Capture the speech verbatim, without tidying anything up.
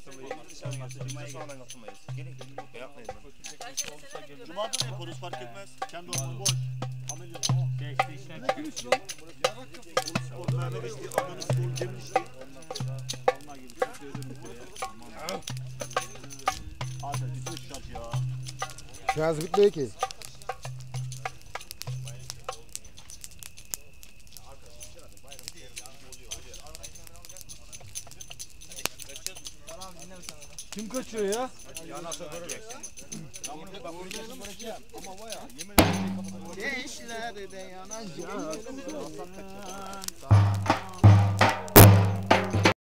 katılmayız. Cuma'ya sonradan katılmayız. Gelin gelin. Yapmayın lan. Cuma'da ne yaparız fark etmez. Kendi ormanı boş. Ameliyat. Geçti işler çıkıyor. Mehmet işte ananız dolu demişti. Onlar gibi sözüm bitiyor ya. Abi bütün şart ya. Şarj bitmiyor ki. Kim kaçıyor ya? Gençler de yanacak.